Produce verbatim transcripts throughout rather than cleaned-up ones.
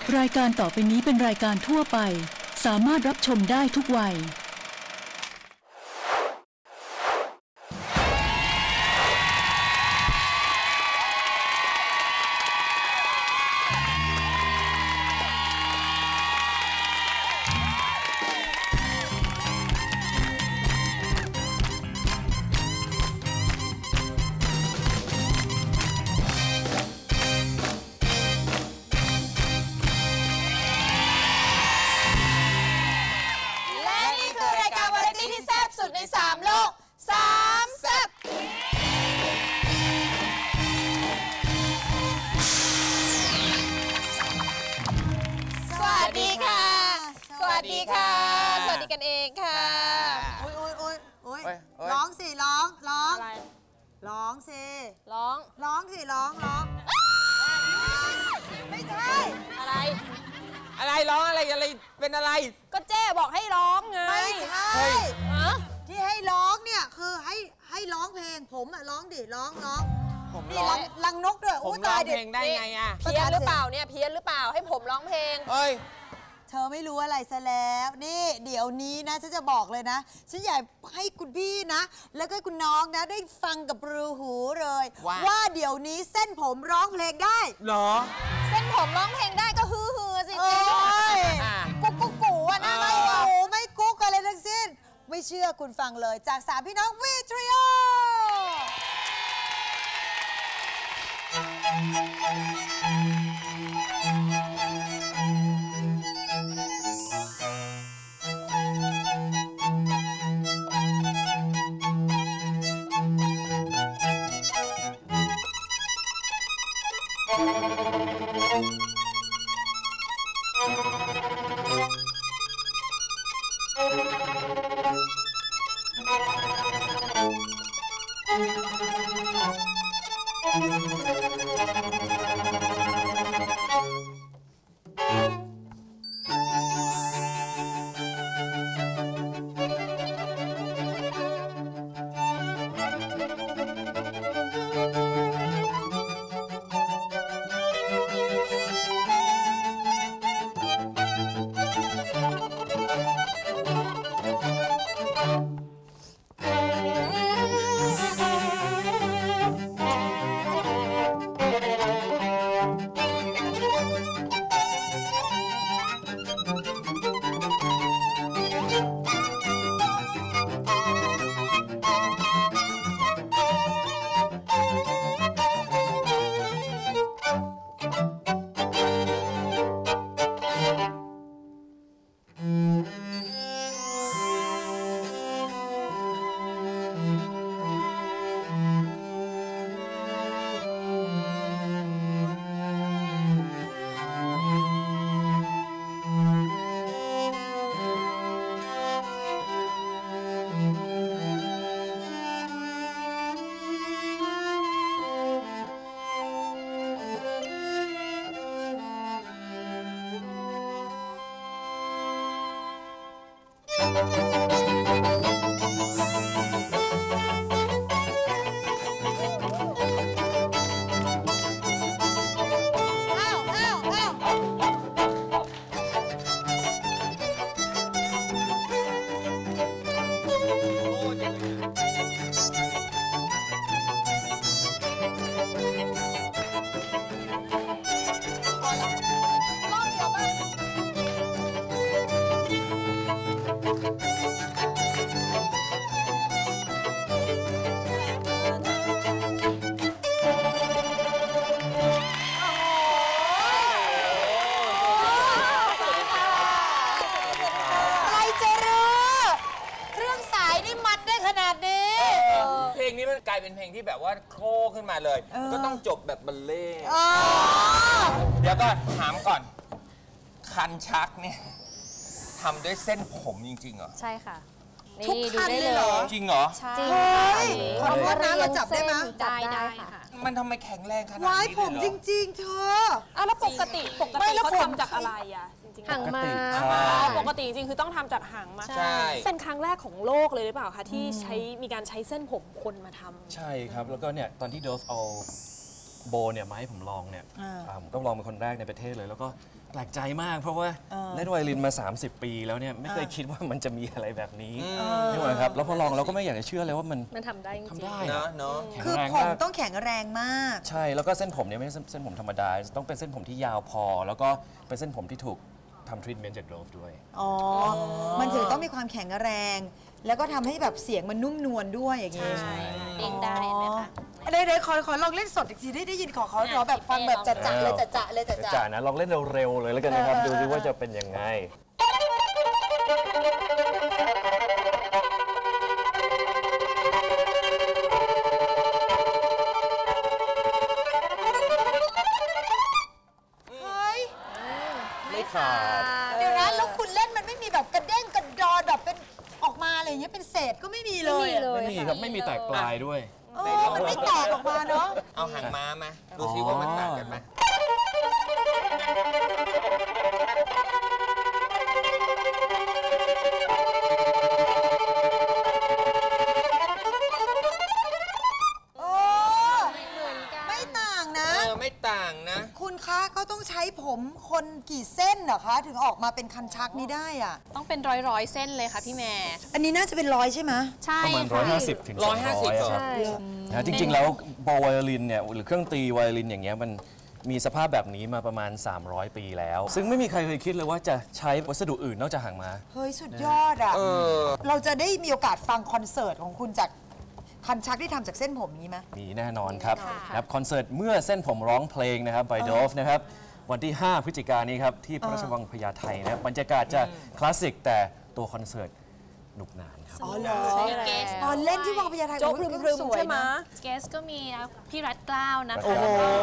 รายการต่อไปนี้เป็นรายการทั่วไปสามารถรับชมได้ทุกวัยในสามโลกสามแซ่บสวัสดีค่ะสวัสดีค่ะสวัสดีกันเองค่ะโอ้ยโอ้ยโอ้ยโอ้ยร้องสิร้องร้องอะไรร้องสิร้องร้องสิร้องร้องไม่ใช่อะไรอะไรร้องอะไรอะไรเป็นอะไรก็เจ๊บอกให้ร้องไงไม่ใช่ที่ให้ร้องเนี่ยคือให้ให้ร้องเพลงผมอะร้องดิร้องร้องผมร้องลังนกด้วยผมร้องเพลงได้ไงอะเพี้ยนหรือเปล่าเนี่ยเพี้ยนหรือเปล่าให้ผมร้องเพลงเฮ้ยเธอไม่รู้อะไรซะแล้วนี่เดี๋ยวนี้นะฉันจะบอกเลยนะฉันอยากให้คุณพี่นะแล้วก็คุณน้องนะได้ฟังกับรูหูเลยว่าเดี๋ยวนี้เส้นผมร้องเพลงได้เหรอเส้นผมร้องเพลงได้ก็ฮือฮือสิเจ๊กุ๊กกุ๊กกูอะนะไม่โอ้ไม่กุ๊กอะไรทั้งสิ้นไม่เชื่อคุณฟังเลยจากสามพี่น้องวีทริโอกลายเป็นเพลงที่แบบว่าโคขึ้นมาเลยก็ต้องจบแบบบัลเล่เดี๋ยวก็ถามก่อนคันชักเนี่ยทำด้วยเส้นผมจริงๆเหรอใช่ค่ะทุกคันเลยเหรอจริงเหรอใช่ขอโทษนะเราจับได้ไหมจับได้ค่ะมันทำไมแข็งแรงขนาดนี้ไว้ผมจริงๆเธออ้าวแล้วปกติปกติเขาทำจากอะไรอ่ะจริงๆหางม้าปกติจริงๆคือต้องทำจากหางม้าใช่เป็นครั้งแรกของโลกเลยหรือเปล่าคะที่ใช้มีการใช้เส้นผมคนมาทำใช่ครับแล้วก็เนี่ยตอนที่โดฟเอาโบเนี่ยมาให้ผมลองเนี่ยผมก็ลองเป็นคนแรกในประเทศเลยแล้วก็แปลกใจมากเพราะว่าเล่นไวโอลินมา สามสิบ ปีแล้วเนี่ยไม่เคยคิดว่ามันจะมีอะไรแบบนี้นี่หว่าครับแล้วพอลองเราก็ไม่อยากจะเชื่อเลยว่ามันมันทำได้จริงทำได้เนาะเนาะแข็งคือแรงผมมากต้องแข็งแรงมากใช่แล้วก็เส้นผมเนี่ยไม่ใช่เส้นผมธรรมดาต้องเป็นเส้นผมที่ยาวพอ แล้วก็เป็นเส้นผมที่ถูกทำทรีทเมนต์จากโดฟด้วยอ๋อ มันถึงต้องมีความแข็งแรง แล้วก็ทำให้แบบเสียงมันนุ่มนวลด้วยอย่างงี้ใช่เด้งได้ไหมคะเดี๋ยวเดี๋ยวขอขอลองเล่นสดอีกทีได้ได้ยินขอขอขอแบบฟังแบบจัดๆเลยจัดๆเลยจัดจ่านะลองเล่นเร็วๆเลยแล้วกันนะครับ ดูดิว่าจะเป็นยังไงๆเฮ้ยไม่ขาดเดี๋ยวนะแล้วคุณเล่นมันไม่มีแบบกระเด้งกระดอนแบบเป็นออกมาอะไรอย่างเงี้ยเป็นเศษก็ไม่มีเลยไม่มีครับ ไม่มีแตกปลายด้วยเออมันไม่แตกออกมาเนาะเอาหางม้ามาดูซิว่ามันต่างกันไหมโอ้ไม่ต่างนะเออไม่ต่างนะคุณคะเขาต้องใช้ผมคนกี่เส้นเหรอคะ ถึงออกมาเป็นคันชักนี้ได้อ่ะต้องเป็นร้อยร้อยๆเส้นเลยค่ะพี่แม่อันนี้น่าจะเป็นร้อยใช่ไหมใช่ประมาณค่ะร้อยห้าสิบถึงสองร้อยเหรอครับใช่นะจริงๆ แล้วโบว์ไวโอลินเนี่ยหรือเครื่องตีไวโอลินอย่างเงี้ยมันมีสภาพแบบนี้มาประมาณ สามร้อย ปีแล้ว ซึ่งไม่มีใครเคยคิดเลยว่าจะใช้วัสดุอื่นนอกจากหางม้าเฮ้ย สุดยอดอ่ะเออเราจะได้มีโอกาสฟังคอนเสิร์ตของคุณจากคันชักที่ทำจากเส้นผมนี้ไหมมีแน่นอนครับค่ะนะครับคอนเสิร์ตเมื่อเส้นผมร้องเพลงนะครับ by Dove นะครับวันที่ ห้า พฤศจิกายนนี้ครับ ที่พระราชวังพญาไทนะครับบรรยากาศจะคลาสสิกแต่ตัวคอนเสิร์ตหนุกหนานครับอ๋อเหรอเกสตอนเล่นที่วังพญาไทโจ๊กโอ้ยพรึมสๆวยใช่ไหมนะเกสก็มีนะพี่รัฐเกล้าวนะคะโอ้โห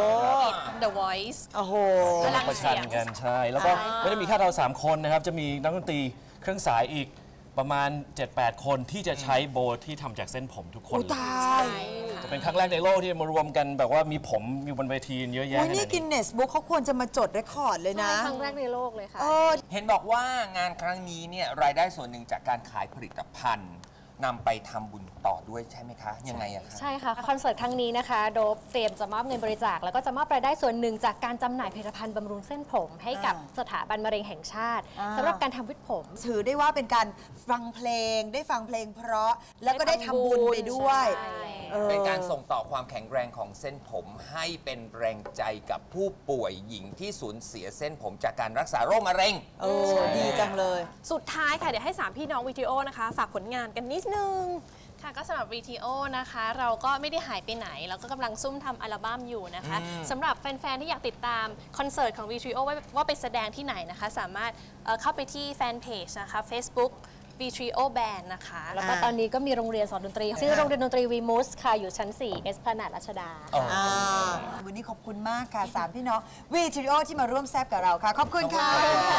The Voice โอ้โหพลังประเสีชันยงกันใช่ แล้วก็ไม่ได้มีแค่เรา สาม คนนะครับ จะมีนักดนตรีเครื่องสายอีกประมาณ เจ็ดแปด คนที่จะใช้โบว์ที่ทำจากเส้นผมทุกคนอุยเลยตายจะเป็นครั้งแรกในโลกที่มารวมกันแบบว่ามีผมอยู่บนเวทีเยอะแยะโอ้ขยนาดนี่กินี้นเนสบุ๊กเขาควรจะมาจดเรคคอร์ดเลยนะครั้งแรกในโลกเลยค่ะเออเห็นบอกว่างานครั้งนี้เนี่ยรายได้ส่วนหนึ่งจากการขายผลิตภัณฑ์นำไปทำบุญต่อด้วยใช่ไหมคะ ยังไงอะคะใช่ค่ะ คอนเสิร์ตครั้งนี้นะคะ โดบเตรียมจะมอบเงินบริจาคแล้วก็จะมอบรายได้ส่วนหนึ่งจากการจำหน่ายผลิตภัณฑ์บำรุงเส้นผมให้กับอ่าสถาบันมะเร็งแห่งชาติอ่าสำหรับการทำวิกผมถือได้ว่าเป็นการฟังเพลงได้ฟังเพลงเพราะ แล้วก็ได้ทำบุญไปด้วยใช่ออเป็นการส่งต่อความแข็งแรงของเส้นผมให้เป็นแรงใจกับผู้ป่วยหญิงที่สูญเสียเส้นผมจากการรักษาโรคมะเร็งเออดีจังเลยสุดท้ายค่ะ เดี๋ยวให้สามพี่น้องวีทีโอนะคะ ฝากผลงานกันนิดนึงค่ะก็สำหรับ วี ที โอ นะคะ เราก็ไม่ได้หายไปไหน เราก็กำลังซุ่มทำอัลบั้มอยู่นะคะสำหรับแฟน ๆ ที่อยากติดตามคอนเสิร์ตของ วี ที โอ ว่าว่าไปแสดงที่ไหนนะคะ สามารถเอ่อเข้าไปที่แฟนเพจนะคะ Facebook วี ที โอ Band นะคะแล้วก็ตอนนี้ก็มีโรงเรียนสอนดนตรี ชื่อโรงเรียนดนตรีวีมูสค่ะ อยู่ชั้น สี่ เอสพลานาดรัชดาอ่าวันนี้ขอบคุณมากค่ะสามพี่น้องวีทีโอที่มาร่วมแซบกับเราค่ะ ขอบคุณค่ะ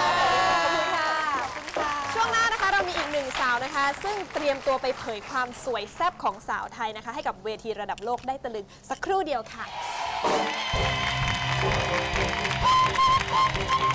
ช่วงหน้านะคะเรามีอีกหนึ่งสาวนะคะ ซึ่งเตรียมตัวไปเผยความสวยแซ่บของสาวไทยนะคะ ให้กับเวทีระดับโลกได้ตะลึงสักครู่เดียวค่ะ